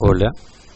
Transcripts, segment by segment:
Hola,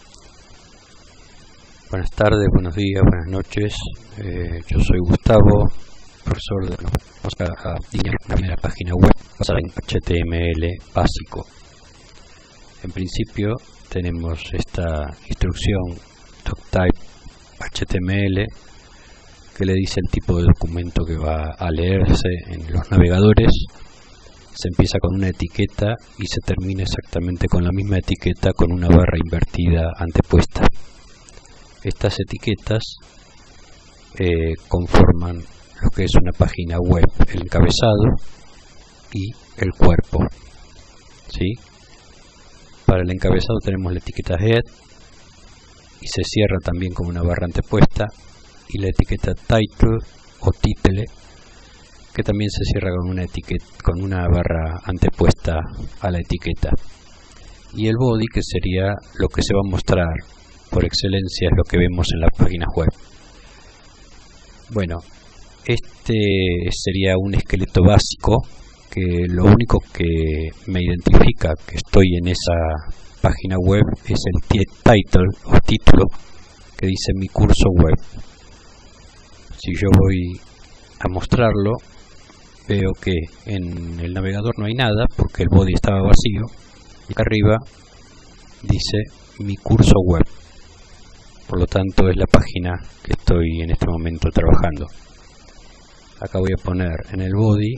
buenas tardes, buenos días, buenas noches. Yo soy Gustavo, profesor de vamos a diseñar una primera página web basada en HTML básico. En principio tenemos esta instrucción doctype HTML que le dice el tipo de documento que va a leerse en los navegadores. Se empieza con una etiqueta y se termina exactamente con la misma etiqueta con una barra invertida antepuesta. Estas etiquetas conforman lo que es una página web, el encabezado y el cuerpo, ¿sí? Para el encabezado tenemos la etiqueta head y se cierra también con una barra antepuesta, y la etiqueta title o title, que también se cierra con una etiqueta, con una barra antepuesta a la etiqueta. Y el body, que sería lo que se va a mostrar por excelencia, es lo que vemos en las páginas web. Bueno, este sería un esqueleto básico, que lo único que me identifica que estoy en esa página web es el title o título que dice mi curso web. Si yo voy a mostrarlo, veo que en el navegador no hay nada porque el body estaba vacío, y acá arriba dice mi curso web. Por lo tanto es la página que estoy en este momento trabajando. Acá voy a poner en el body,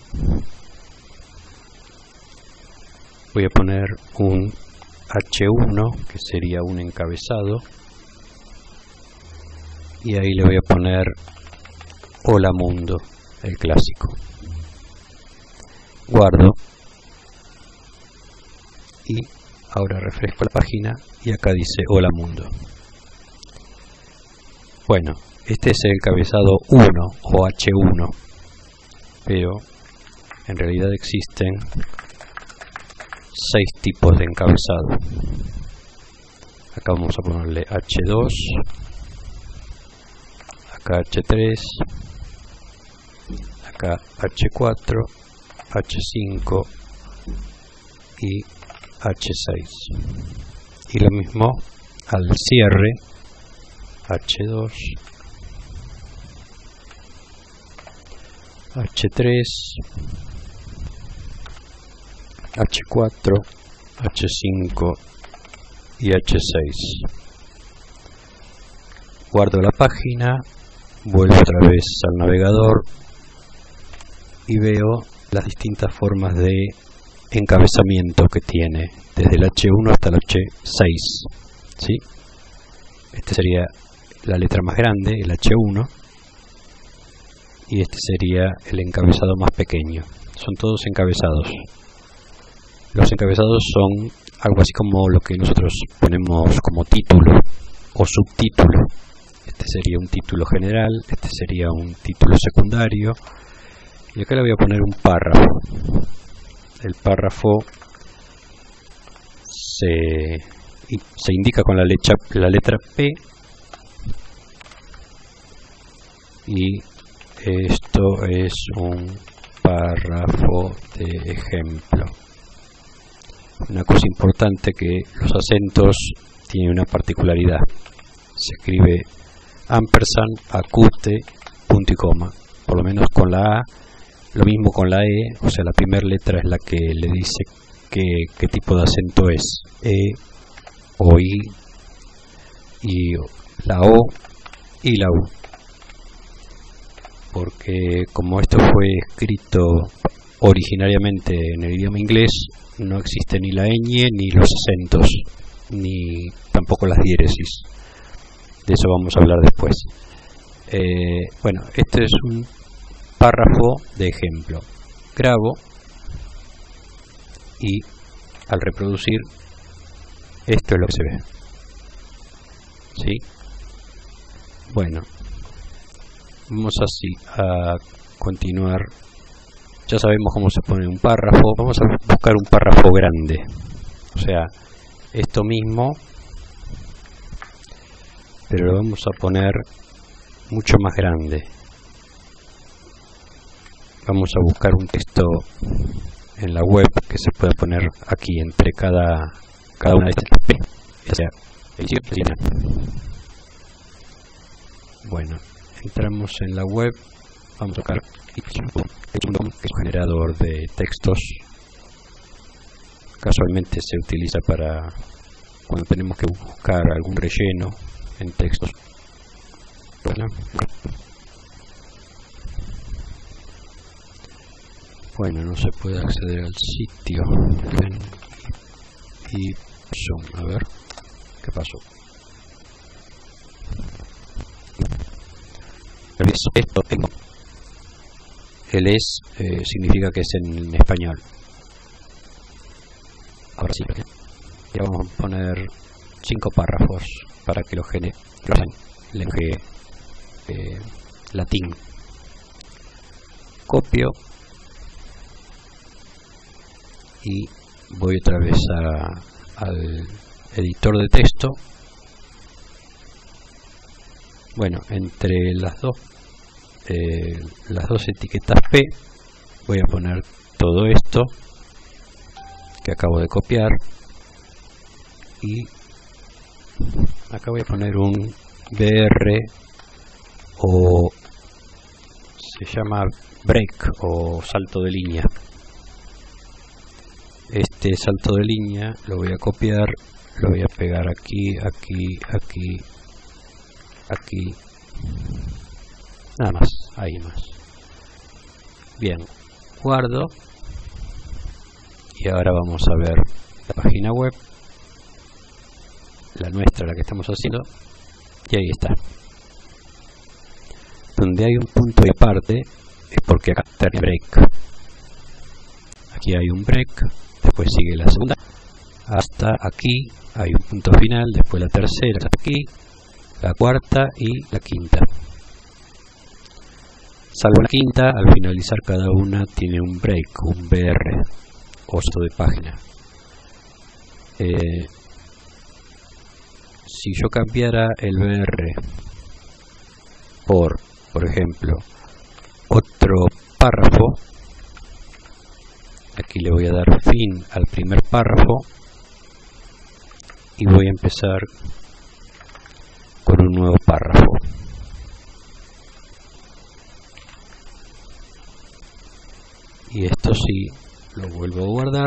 voy a poner un H1 que sería un encabezado, y ahí le voy a poner hola mundo, el clásico. Guardo y ahora refresco la página y acá dice hola mundo. Bueno, este es el encabezado 1 o H1, pero en realidad existen 6 tipos de encabezado. Acá vamos a ponerle H2, acá H3, acá H4, H5 y H6, y lo mismo al cierre, H2, H3, H4, H5 y H6. Guardo la página, vuelvo otra vez al navegador y veo las distintas formas de encabezamiento que tiene, desde el H1 hasta el H6, ¿sí? Este sería la letra más grande, el H1, y este sería el encabezado más pequeño. Son todos encabezados. Los encabezados son algo así como lo que nosotros ponemos como título o subtítulo. Este sería un título general, este sería un título secundario, y acá le voy a poner un párrafo. El párrafo se indica con la letra P, y esto es un párrafo de ejemplo. Una cosa importante, que los acentos tienen una particularidad. Se escribe ampersand, acute, punto y coma. Por lo menos con la A, lo mismo con la E, o sea, la primera letra es la que le dice qué tipo de acento es. E o I, y la O y la U. Porque como esto fue escrito originariamente en el idioma inglés, no existe ni la ñ, ni los acentos, ni tampoco las diéresis. De eso vamos a hablar después. Bueno, este es un párrafo de ejemplo. Grabo y al reproducir, esto es lo que se ve, ¿sí? Bueno, vamos así a continuar. Ya sabemos cómo se pone un párrafo. Vamos a buscar un párrafo grande, o sea, esto mismo, pero lo vamos a poner mucho más grande. Vamos a buscar un texto en la web que se pueda poner aquí entre cada una de estas P. ya sea edición. Bueno, entramos en la web, vamos a tocar itch.com, que es un generador de textos. Casualmente se utiliza para cuando tenemos que buscar algún relleno en textos. Bueno, no se puede acceder al sitio. Y zoom, a ver qué pasó. Esto tengo. El es significa que es en español. Ahora sí, y vamos a poner 5 párrafos para que lo genere lenguaje latín. Copio y voy otra vez al editor de texto. Bueno, entre las dos etiquetas P voy a poner todo esto que acabo de copiar, y acá voy a poner un BR, o se llama break o salto de línea. Este salto de línea lo voy a copiar, lo voy a pegar aquí, aquí, aquí, aquí, nada más, ahí más. Bien, guardo. Y ahora vamos a ver la página web, la nuestra, la que estamos haciendo, y ahí está. Donde hay un punto y aparte es porque acá termina break. Aquí hay un break, después sigue la segunda, hasta aquí hay un punto final, después la tercera, hasta aquí, la cuarta y la quinta. Salvo la quinta, al finalizar cada una tiene un break, un BR. Costo de página. Si yo cambiara el BR por ejemplo, otro párrafo, aquí le voy a dar fin al primer párrafo y voy a empezar con un nuevo párrafo. Y esto sí lo vuelvo a guardar,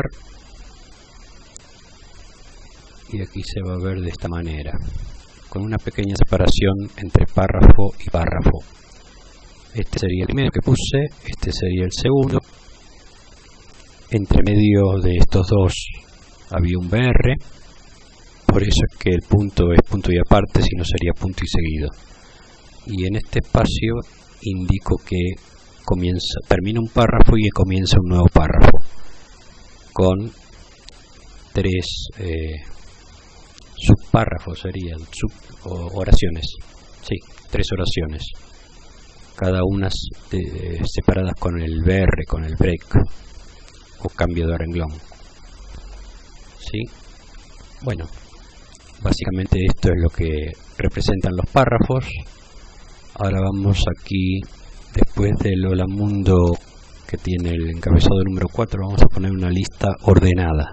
y aquí se va a ver de esta manera, con una pequeña separación entre párrafo y párrafo. Este sería el primero que puse, este sería el segundo. Entre medio de estos dos había un BR, por eso es que el punto es punto y aparte, si no sería punto y seguido. Y en este espacio indico que termina un párrafo y comienza un nuevo párrafo, con 3 subpárrafos, serían oraciones, sí, 3 oraciones, cada una separadas con el BR, con el break o cambio de renglón. ¿Sí? Bueno, básicamente esto es lo que representan los párrafos. Ahora vamos aquí, después del Hola Mundo que tiene el encabezado número 4, vamos a poner una lista ordenada.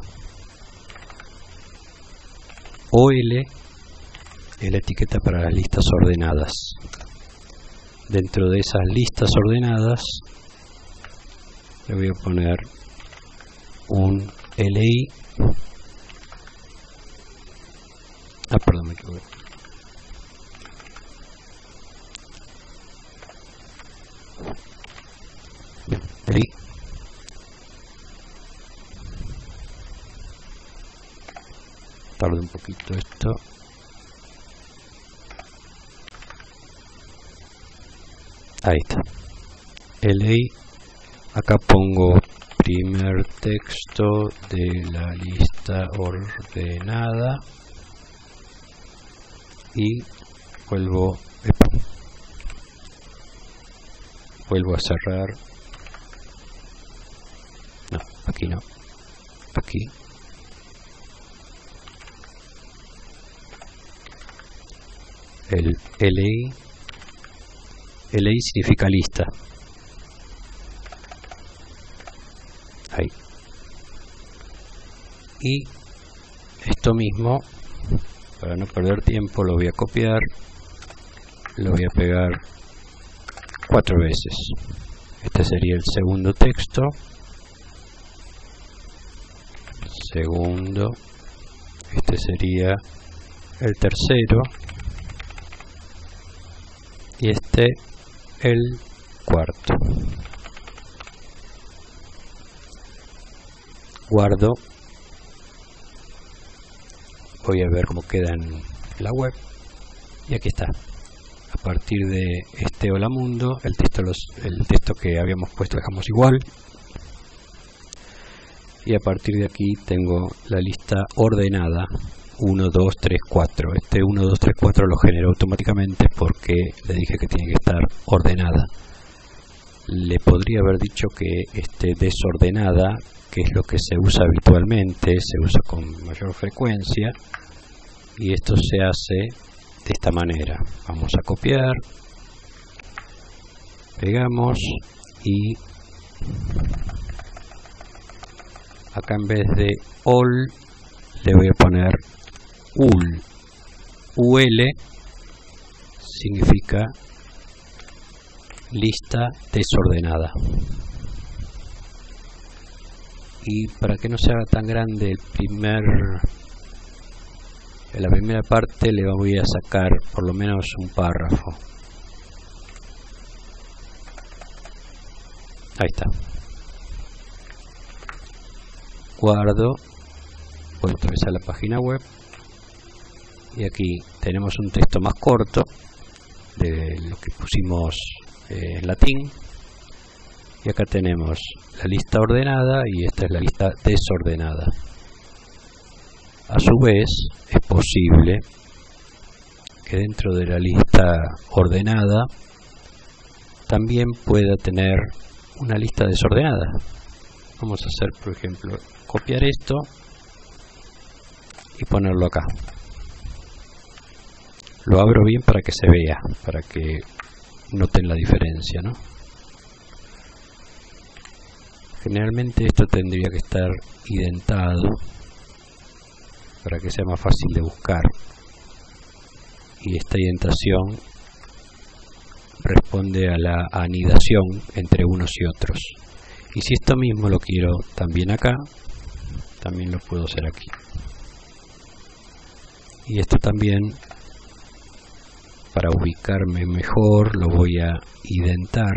OL es la etiqueta para las listas ordenadas. Dentro de esas listas ordenadas le voy a poner un LI. Perdón, me equivoqué. LI. Tarde un poquito esto. Ahí está. LI. Acá pongo primer texto de la lista ordenada y vuelvo a cerrar. No, aquí no, aquí. El LI significa lista. Ahí. Y esto mismo Para no perder tiempo lo voy a copiar, lo voy a pegar 4 veces. Este sería el segundo texto, segundo, este sería el tercero y este el cuarto. Guardo, voy a ver cómo queda en la web y aquí está. A partir de este hola mundo, el texto que habíamos puesto dejamos igual, y a partir de aquí tengo la lista ordenada 1, 2, 3, 4. Este 1, 2, 3, 4 lo generó automáticamente porque le dije que tiene que estar ordenada. Le podría haber dicho que esté desordenada, que es lo que se usa habitualmente, se usa con mayor frecuencia, y esto se hace de esta manera. Vamos a copiar, pegamos y acá en vez de all le voy a poner ul. UL significa lista desordenada. Y para que no se haga tan grande en la primera parte le voy a sacar por lo menos un párrafo. Ahí está. Guardo, voy otra vez a la página web y aquí tenemos un texto más corto de lo que pusimos en latín, y acá tenemos la lista ordenada y esta es la lista desordenada. A su vez es posible que dentro de la lista ordenada también pueda tener una lista desordenada. Vamos a hacer, por ejemplo, copiar esto y ponerlo acá. Lo abro bien para que se vea, para que noten la diferencia, ¿no? Generalmente esto tendría que estar identado para que sea más fácil de buscar, y esta indentación responde a la anidación entre unos y otros. Y si esto mismo lo quiero también acá, también lo puedo hacer aquí. Y esto también, para ubicarme mejor, lo voy a indentar.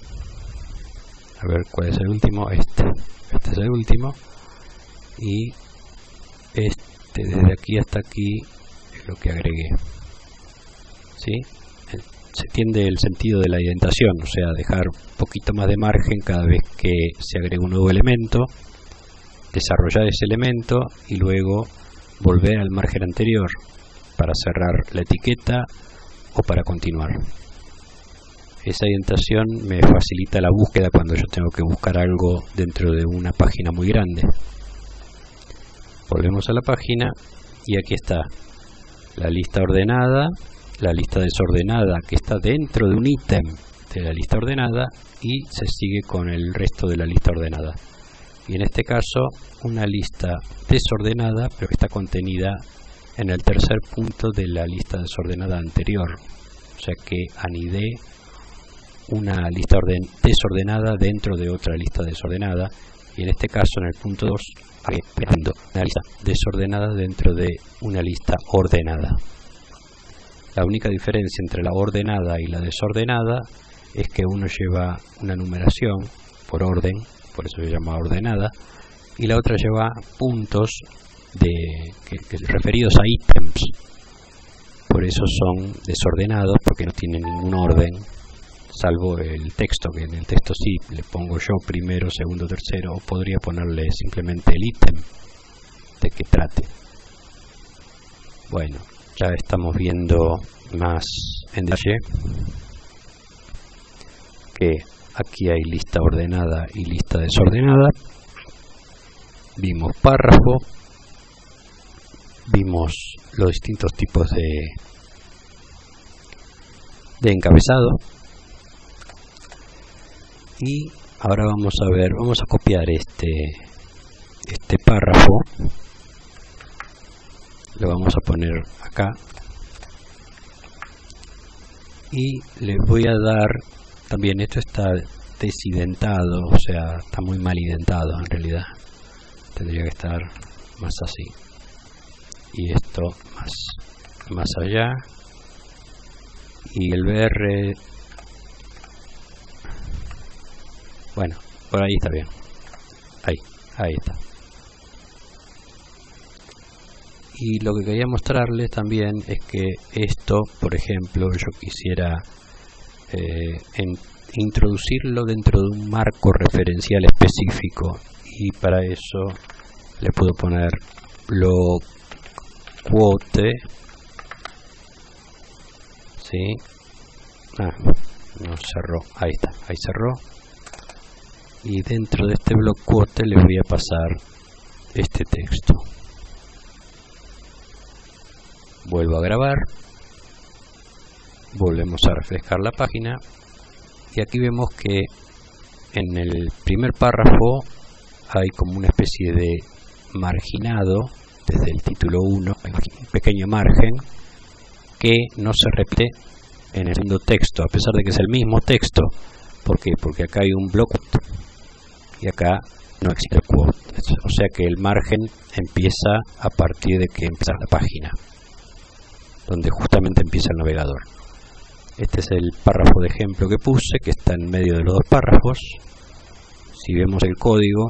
A ver cuál es el último. Este es el último, y desde aquí hasta aquí es lo que agregué. ¿Sí? Se entiende el sentido de la indentación, o sea, dejar un poquito más de margen cada vez que se agrega un nuevo elemento, desarrollar ese elemento y luego volver al margen anterior para cerrar la etiqueta o para continuar. Esa indentación me facilita la búsqueda cuando yo tengo que buscar algo dentro de una página muy grande. Volvemos a la página y aquí está la lista ordenada, la lista desordenada que está dentro de un ítem de la lista ordenada, y se sigue con el resto de la lista ordenada. Y en este caso una lista desordenada, pero que está contenida en el tercer punto de la lista desordenada anterior. O sea que anidé una lista desordenada dentro de otra lista desordenada, y en este caso en el punto 2 agregando una lista desordenada dentro de una lista ordenada. La única diferencia entre la ordenada y la desordenada es que uno lleva una numeración por orden, por eso se llama ordenada, y la otra lleva puntos referidos a ítems, por eso son desordenados, porque no tienen ningún orden, salvo el texto, que en el texto sí le pongo yo primero, segundo, tercero, o podría ponerle simplemente el ítem de que trate. Bueno, ya estamos viendo más en detalle que aquí hay lista ordenada y lista desordenada. Vimos párrafo, vimos los distintos tipos de encabezado, y ahora vamos a copiar este párrafo lo vamos a poner acá y le voy a dar también, esto está desidentado, o sea, está muy mal identado en realidad, tendría que estar más así y esto más allá, y el BR, bueno, por ahí está bien, ahí está. Y lo que quería mostrarles también es que esto, por ejemplo, yo quisiera introducirlo dentro de un marco referencial específico, y para eso le puedo poner lo quote, ¿sí? No cerró, ahí está, ahí cerró, y dentro de este block quote le voy a pasar este texto. Vuelvo a grabar, volvemos a refrescar la página y aquí vemos que en el primer párrafo hay como una especie de marginado desde el título 1, un pequeño margen que no se repite en el segundo texto, a pesar de que es el mismo texto. ¿Por qué? Porque acá hay un block y acá no existe el quote, o sea que el margen empieza a partir de que empieza la página, donde justamente empieza el navegador. Este es el párrafo de ejemplo que puse, que está en medio de los dos párrafos. Si vemos el código,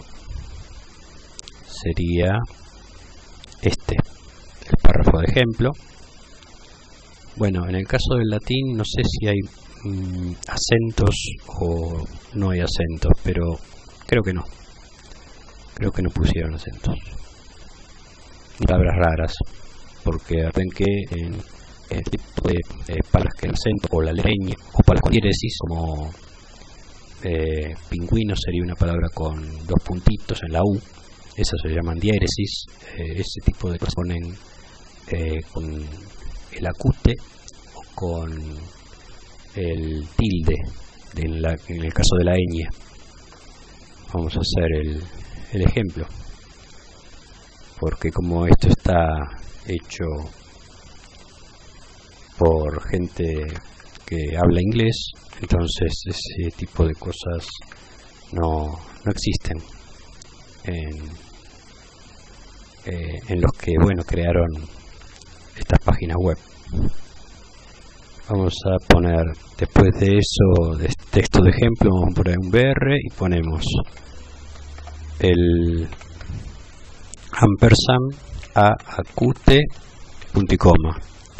sería este, el párrafo de ejemplo. Bueno, en el caso del latín no sé si hay acentos o no hay acentos, pero creo que no. Creo que no pusieron acentos. Palabras raras, porque ven que en el tipo de palabras que el acento o la leña o palabras con diéresis, como pingüino sería una palabra con dos puntitos en la U, esas se llaman diéresis. Ese tipo de cosas ponen con el acute o con el tilde en el caso de la ñ. Vamos a hacer el ejemplo, porque como esto está hecho por gente que habla inglés, entonces ese tipo de cosas no existen en los que, bueno, crearon estas páginas web. Vamos a poner, después de eso, de texto de ejemplo, vamos a poner un BR y ponemos el ampersand a acute punto y coma.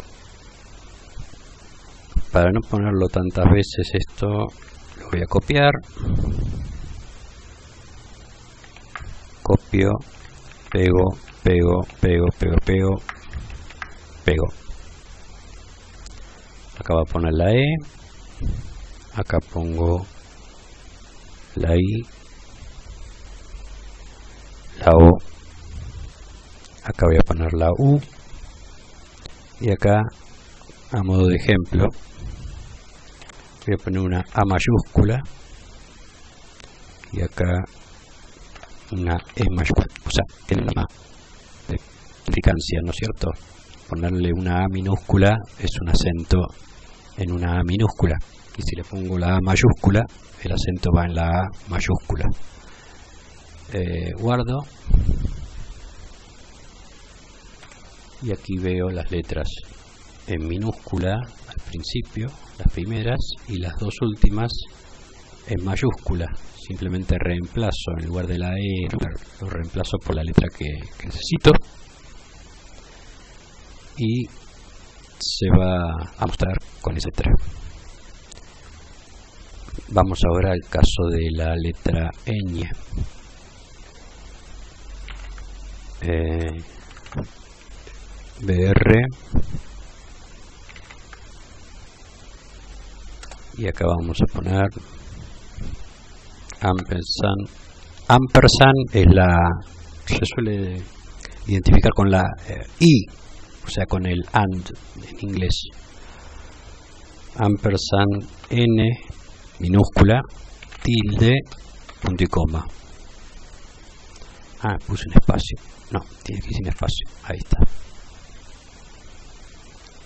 Para no ponerlo tantas veces, esto lo voy a copiar, copio, pego, pego. Acá voy a poner la E, acá pongo la I, la O, acá voy a poner la U, y acá, a modo de ejemplo, voy a poner una A mayúscula y acá una E mayúscula, o sea, el tema de implicancia, ¿no es cierto? Ponerle una A minúscula es un acento en una A minúscula, y si le pongo la A mayúscula, el acento va en la A mayúscula. Guardo y aquí veo las letras en minúscula al principio, las primeras, y las dos últimas en mayúscula. Simplemente reemplazo, en lugar de la E, lo reemplazo por la letra que necesito, y se va a mostrar con esa letra. Vamos ahora al caso de la letra ñ. BR, y acá vamos a poner ampersand. Ampersand es se suele identificar con la I, o sea, con el AND en inglés. Ampersand N minúscula, tilde, punto y coma. Puse un espacio. No, tiene que ir sin espacio. Ahí está.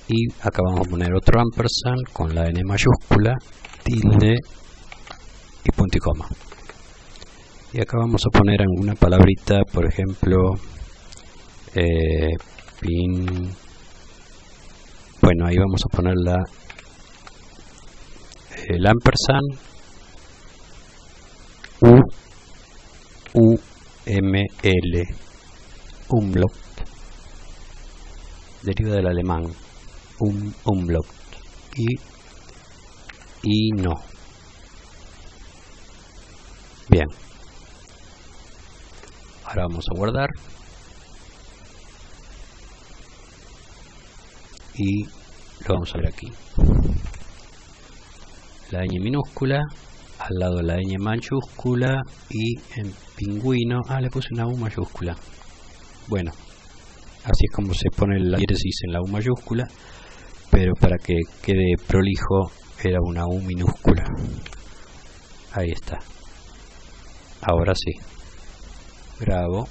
y acá vamos a poner otro ampersand con la N mayúscula, tilde y punto y coma. Y acá vamos a poner alguna palabrita, por ejemplo, bueno, ahí vamos a poner el ampersand, UML, Umlaut, deriva del alemán, Umlaut, y no. Bien, ahora vamos a guardar y lo vamos a ver aquí. La ñ minúscula, al lado la ñ mayúscula, y en pingüino, le puse una U mayúscula. Bueno, así es como se pone la diéresis en la U mayúscula, pero para que quede prolijo era una U minúscula. Ahí está. Ahora sí, grabo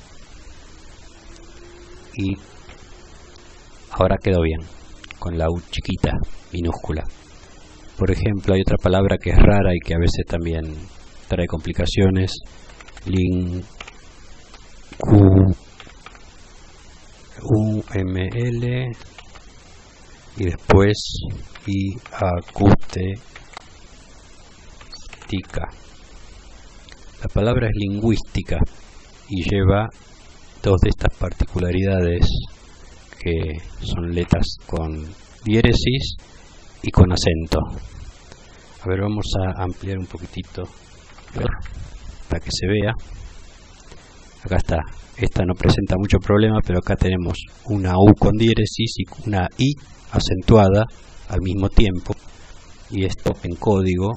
y ahora quedó bien con la U chiquita, minúscula. Por ejemplo, hay otra palabra que es rara y que a veces también trae complicaciones, UML y después acústica. La palabra es lingüística y lleva dos de estas particularidades que son letras con diéresis y con acento. A ver, vamos a ampliar un poquitito para que se vea. Acá está. Esta no presenta mucho problema, pero acá tenemos una U con diéresis y una I acentuada al mismo tiempo, y esto en código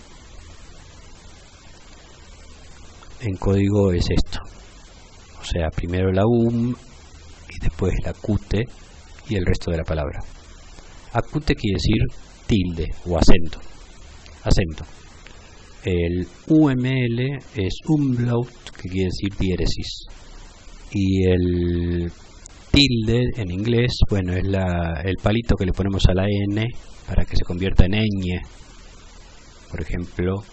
es esto, o sea, primero la UM y después la acute y el resto de la palabra. Acute quiere decir tilde o acento. El UML es umlaut, que quiere decir diéresis, y el tilde en inglés, bueno, es el palito que le ponemos a la N para que se convierta en ñ. Por ejemplo,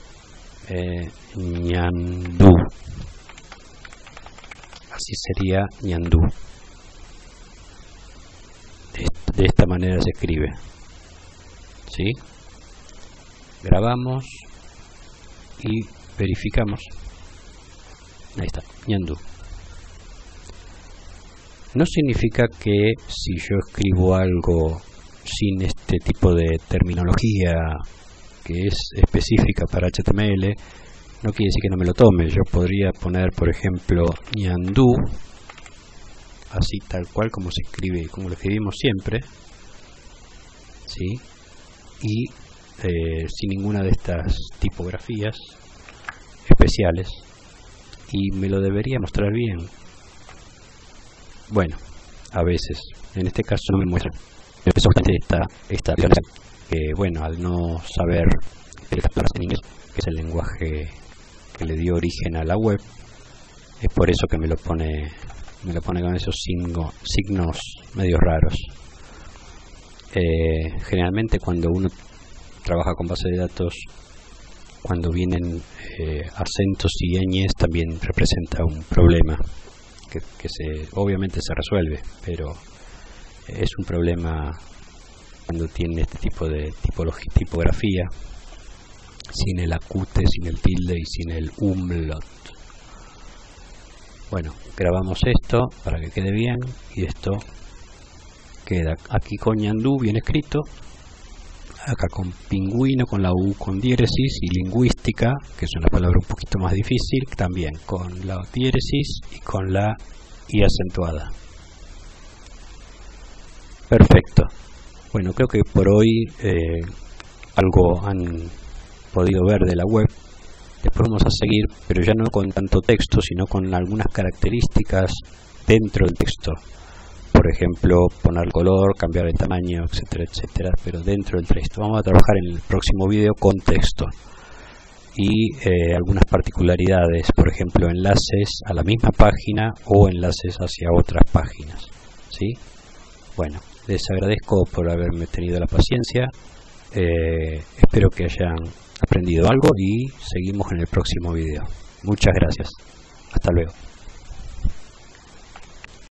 ñandú, así sería ñandú. De esta manera se escribe, ¿sí? Grabamos y verificamos. Ahí está, ñandú. No significa que si yo escribo algo sin este tipo de terminología que es específica para HTML, no quiere decir que no me lo tome. Yo podría poner, por ejemplo, ñandú, así tal cual como se escribe, como lo escribimos siempre, ¿sí? Y sin ninguna de estas tipografías especiales, y me lo debería mostrar bien. Bueno, a veces, en este caso no me muestra. Esta que, bueno, al no saber las palabras en inglés, que es el lenguaje que le dio origen a la web, es por eso que me lo pone con esos signos medios raros. Generalmente cuando uno trabaja con base de datos, cuando vienen acentos y ñes, también representa un problema que obviamente se resuelve, pero es un problema cuando tiene este tipo de tipografía, sin el acute, sin el tilde y sin el umlaut. Bueno, grabamos esto para que quede bien, y esto queda aquí con ñandú bien escrito, acá con pingüino, con la U con diéresis, y lingüística, que es una palabra un poquito más difícil, también con la diéresis y con la I acentuada. Perfecto. Bueno, creo que por hoy algo han podido ver de la web. Después vamos a seguir, pero ya no con tanto texto, sino con algunas características dentro del texto. Por ejemplo, poner color, cambiar el tamaño, etcétera, etcétera, pero dentro del texto. Vamos a trabajar en el próximo video con texto y algunas particularidades, por ejemplo, enlaces a la misma página o enlaces hacia otras páginas, ¿sí? Bueno, Les agradezco por haberme tenido la paciencia. Espero que hayan aprendido algo y seguimos en el próximo video. Muchas gracias. Hasta luego.